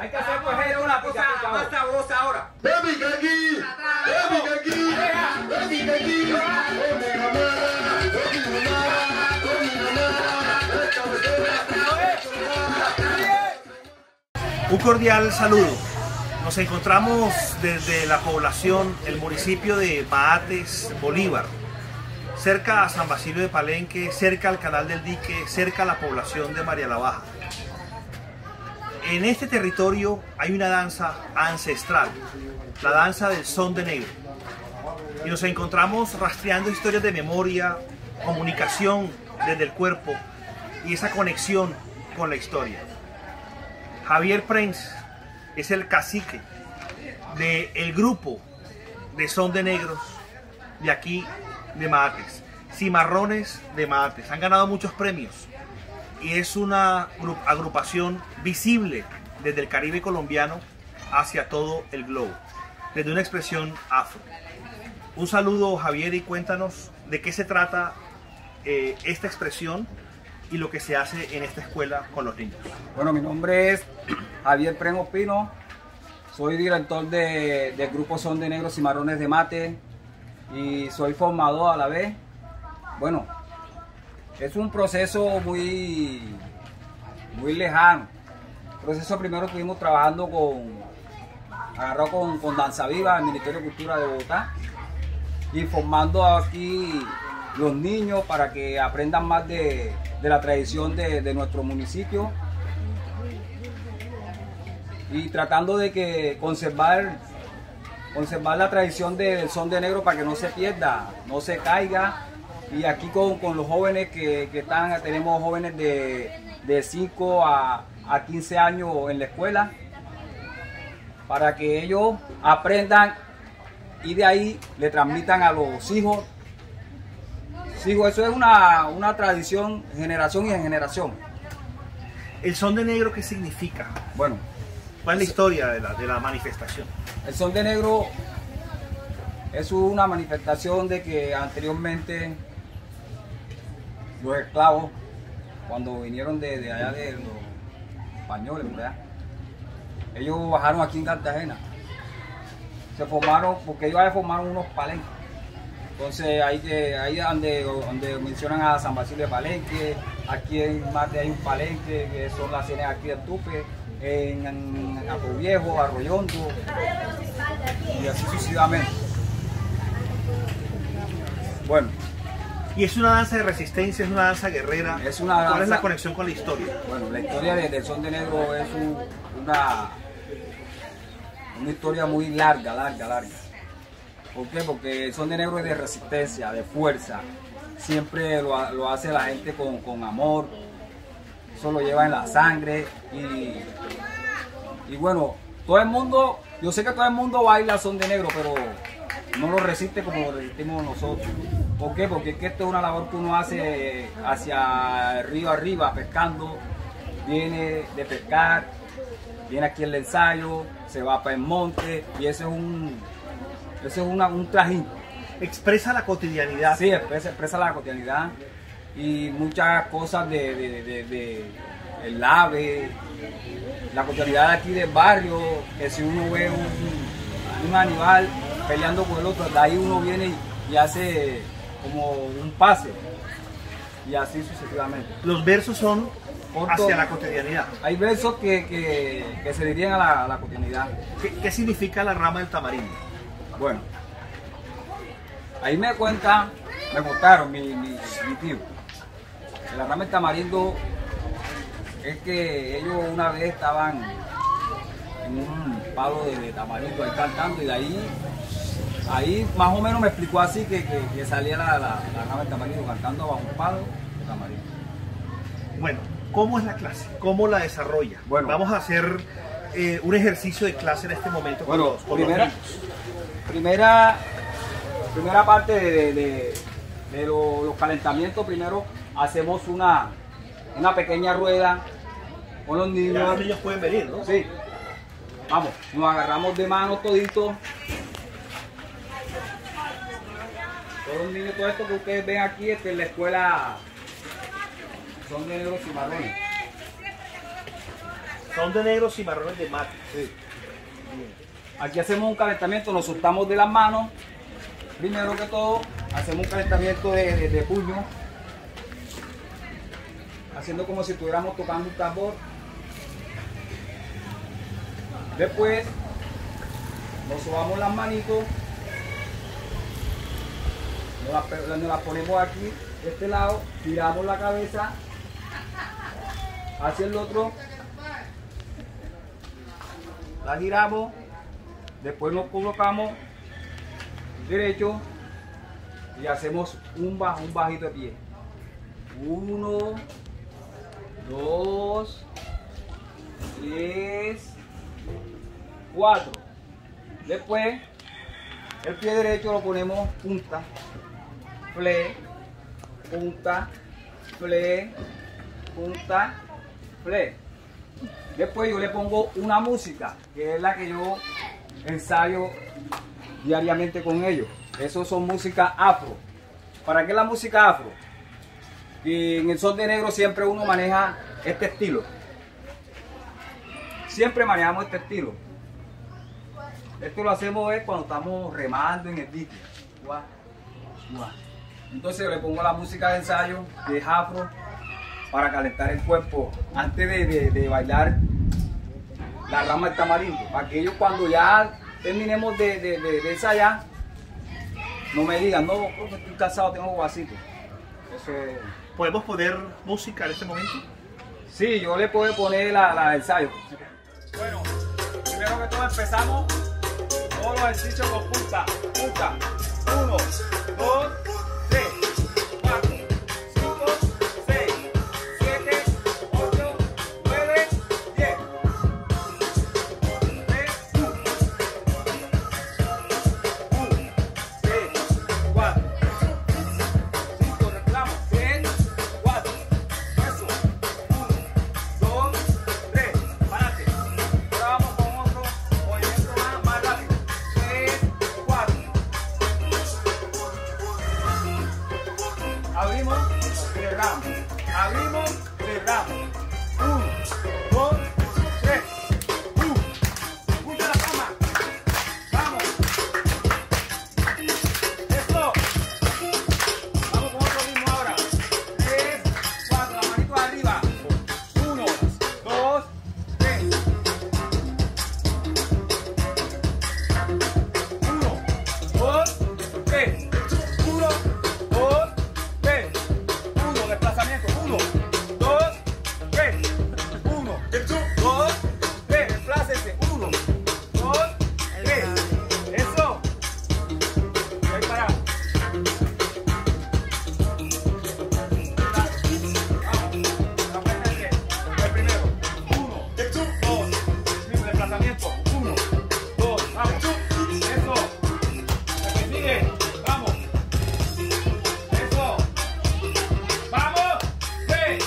Hay que hacer una cosa más sabrosa ahora. Un cordial saludo. Nos encontramos desde la población, el municipio de Maates, Bolívar, cerca a San Basilio de Palenque, cerca al Canal del Dique, cerca a la población de María la Baja. En este territorio hay una danza ancestral, la danza del son de negro. Y nos encontramos rastreando historias de memoria, comunicación desde el cuerpo y esa conexión con la historia. Javier Prenz es el cacique del grupo de son de negros de aquí de Maates, Cimarrones de Maates. Han ganado muchos premios y es una agrupación visible desde el Caribe colombiano hacia todo el globo, desde una expresión afro. Un saludo, Javier, y cuéntanos de qué se trata esta expresión y lo que se hace en esta escuela con los niños. Bueno, mi nombre es Javier Prenz Ospino, soy director del grupo Son de Negros Cimarrones de Maates y soy formador a la vez. Bueno, es un proceso muy lejano. El proceso primero estuvimos trabajando con Danza Viva, el Ministerio de Cultura de Bogotá, y formando aquí los niños para que aprendan más de la tradición de nuestro municipio y tratando de que conservar la tradición del son de negro para que no se pierda, no se caiga. Y aquí con los jóvenes que están, tenemos jóvenes de 5 a 15 años en la escuela para que ellos aprendan y de ahí le transmitan a los hijos. Eso es una tradición generación y en generación. ¿El son de negro qué significa? Bueno, ¿cuál es la historia de la manifestación? El son de negro es una manifestación de que anteriormente los esclavos, cuando vinieron de allá de los españoles, ¿verdad? Ellos bajaron aquí en Cartagena. Se formaron, porque ellos formaron unos palenques. Entonces ahí donde mencionan a San Basilio de Palenque, aquí en Maates hay un palenque que son las cenas aquí de Tupe, en Ato Viejo, Arroyondo y así sucesivamente. Bueno. Y es una danza de resistencia, es una danza guerrera. Es una danza. ¿Cuál es la conexión con la historia? Bueno, la historia del son de negro es una historia muy larga. ¿Por qué? Porque el son de negro es de resistencia, de fuerza. Siempre lo hace la gente con amor. Eso lo lleva en la sangre. Y bueno, todo el mundo, yo sé que todo el mundo baila son de negro, pero no lo resiste como lo resistimos nosotros. ¿Por qué? Porque es que esto es una labor que uno hace hacia el río arriba, pescando. Viene de pescar, viene aquí el ensayo, se va para el monte y ese es un trajín. Expresa la cotidianidad. Sí, expresa la cotidianidad y muchas cosas el ave, la cotidianidad de aquí del barrio, que si uno ve un animal peleando con el otro, de ahí uno viene y hace como un pase y así sucesivamente. Los versos son hacia la cotidianidad. Hay versos que se dirigen a la cotidianidad. ¿Qué significa la rama del tamarindo? Bueno, ahí me contaron mi tío, que la rama del tamarindo es que ellos una vez estaban en un palo de tamarindo ahí cantando y de ahí más o menos me explicó así que salía la rama del tamarindo cantando bajo un palo de tamarindo. Bueno, ¿cómo es la clase? ¿Cómo la desarrolla? Bueno, vamos a hacer un ejercicio de clase en este momento. Bueno, con los niños. Primera parte de los calentamientos, primero hacemos una pequeña rueda con los niños. Ya los niños pueden venir, ¿no? Sí. Vamos, nos agarramos de mano toditos. Todos los niños, todo esto que ustedes ven aquí en la escuela Son de Negros Cimarrones. Son de negro, cimarrones de mate. Sí. Aquí hacemos un calentamiento, nos soltamos de las manos. Primero que todo, hacemos un calentamiento de puño, haciendo como si estuviéramos tocando un tambor. Después, nos sobamos las manitos, nos las ponemos aquí, de este lado, giramos la cabeza hacia el otro, la giramos, después nos colocamos derecho y hacemos un bajito de pie. 1, 2, 3, 4. Después el pie derecho lo ponemos punta, fle, punta, fle, punta, fle. Después yo le pongo una música, que es la que yo ensayo diariamente con ellos. Eso son música afro. ¿Para qué la música afro? Y en el son de negro siempre uno maneja este estilo. Siempre manejamos este estilo. Esto lo hacemos cuando estamos remando en el dique. Entonces le pongo la música de ensayo, que es afro, para calentar el cuerpo antes de bailar la rama del tamarindo. Para que ellos, cuando ya terminemos de ensayar, no me digan, no, estoy cansado, tengo guasito. Eso es... ¿Podemos poner música en este momento? Sí, yo le puedo poner la de ensayo. Bueno, primero que todo empezamos todos los ejercicios con punta. Punta. 1, 2, 3, 4, 5, 6, 7, 8, 9, 10. 3, 1, 3, 4, 5, reclamo. 3, 4, eso. 1, 2, 3, párate. Ahora vamos con otro movimiento más rápido. 3, 4. Abrimos, cerramos. Abrimos, cerramos. 1, 2, 3. Escucha la cama. Vamos. Eso. Vamos con otro ritmo ahora. 3, 4. La manito arriba. 1, 2, 3. 1, 2, 3. 1, 2, 3. 1, desplazamiento. 1, 2, 3. 1, 2, 3. Desplácese. 1, 2, 3. Eso. Ahí paramos. El primero. 1, 2. Mismo desplazamiento. 1, 2. Vamos. Eso. El que sigue. Vamos. Eso. Vamos. 3.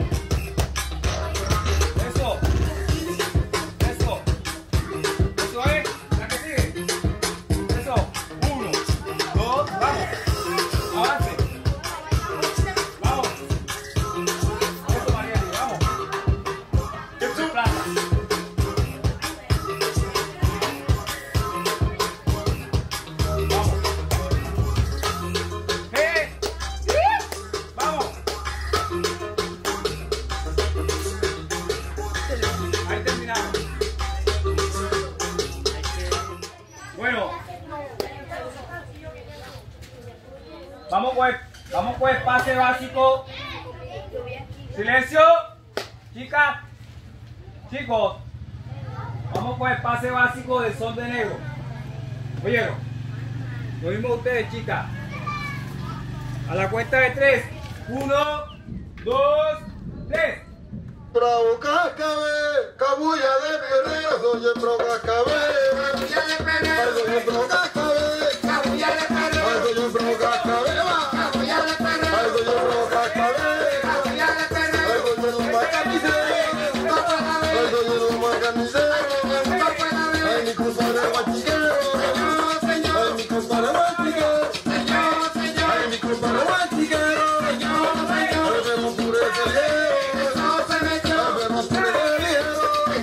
Eso. Eso. Eso es. La que sigue. Eso. 1, 2. Vamos. Avance. Vamos. Eso, Marieli. Vamos. Desplaza. Vamos. Vamos. Ahí terminamos. Bueno. Vamos con el pase básico. Silencio. Chicas. Chicos. Vamos con el pase básico del son de negro. ¿Oyeron? Lo mismo ustedes, chicas. A la cuenta de 3. 1, 2, 3. Bravo Cascabel, cabulla de perreo, soy el pro Cascabel. Cabulla de perreo, soy el pro Cascabel. Cabulla de perreo, soy el pro Cascabel. Cabulla de perreo, soy el pro Cascabel. Cabulla de perreo, soy el más carnicero. Soy el más carnicero. Ay, mi compadre guachiquero. Ay, mi compadre guachiquero. Ay, mi compadre guachiquero. Ay, me mocure ese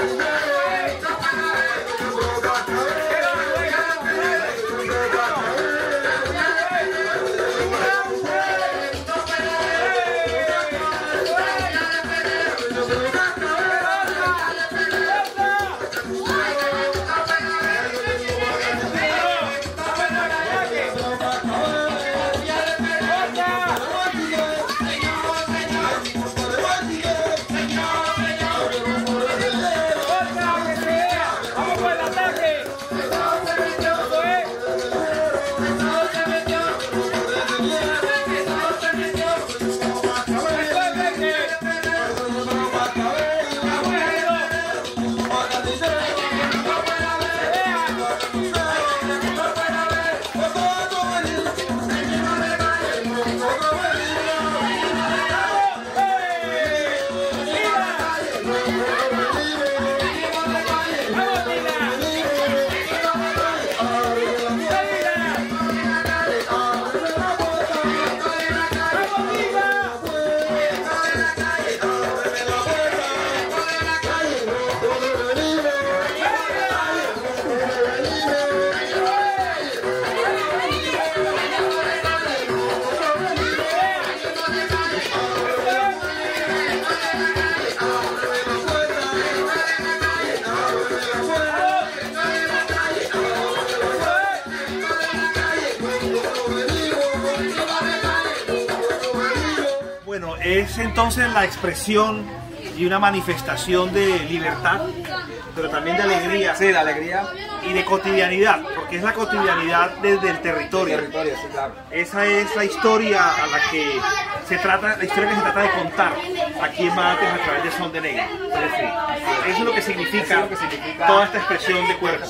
Bueno, es entonces la expresión y una manifestación de libertad, pero también de alegría. Sí, de alegría. Y de cotidianidad, porque es la cotidianidad desde el territorio. Sí, claro. Esa es la historia a la que se trata, la historia que se trata de contar aquí en Manates a través de Son de Negro. Es decir, eso es lo que significa, toda esta expresión de cuerpo.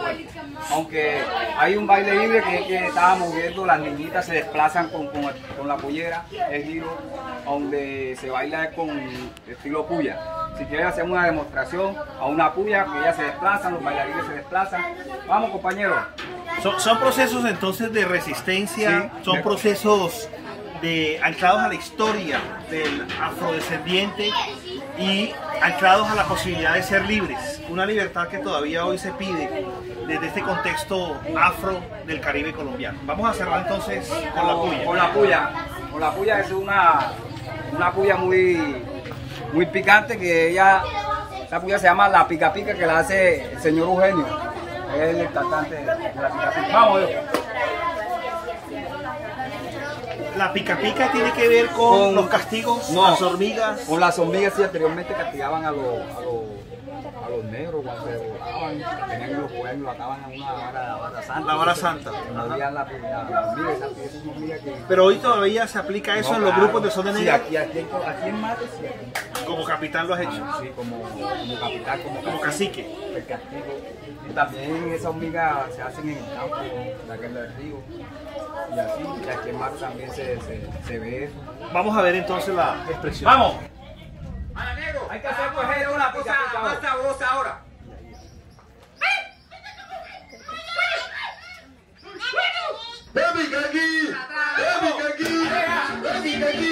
Aunque hay un baile libre que estábamos viendo, las niñitas se desplazan con la pollera, el giro, donde se baila con estilo puya. Si quieren hacer una demostración a una puya, que ellas se desplazan, los bailarines se desplazan. Vamos, compañeros. Son procesos entonces de resistencia, Sí, son procesos anclados a la historia del afrodescendiente y anclados a la posibilidad de ser libres. Una libertad que todavía hoy se pide desde este contexto afro del Caribe colombiano. Vamos a cerrar entonces con la puya. Con la puya es una puya muy picante que esa puya se llama la pica pica, que la hace el señor Eugenio. Es el cantante de la pica pica. Vamos, La pica pica tiene que ver con los castigos, no, las hormigas. Con las hormigas, sí, anteriormente castigaban a los negros cuando se volaban, tenían los pueblos, lo ataban a una vara santa. La vara santa. Morían la hormiga, esa es una hormiga que... Pero hoy todavía se aplica eso en los grupos de Son de Negro. Sí, aquí en Manates, sí. Como capitán lo has hecho. Sí, como capitán, Como cacique. El castigo. Y también esas hormigas se hacen en el campo, en la guerra del río. Y así, y aquí en Manates también se ve eso. Vamos a ver entonces la expresión. ¡Vamos! Hay que hacer una cosa más sabrosa ahora. Baby Kaki, baby Kaki, baby Kaki.